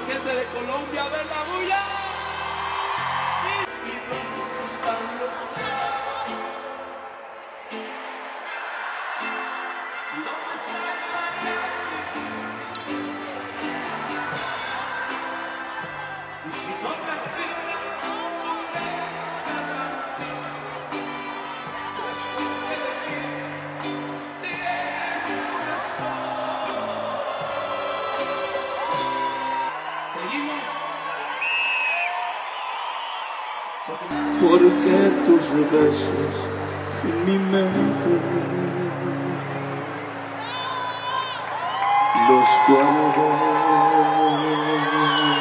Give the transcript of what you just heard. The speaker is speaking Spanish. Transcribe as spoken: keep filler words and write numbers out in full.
gente de Colombia, a ver la bulla. ¿Y dónde están los brazos? ¿Y dónde está el mariachi? Y si no me asignan por esta canción, responde de mí, tiene corazón. Seguimos. Porque tus besos en mi mente los guardo.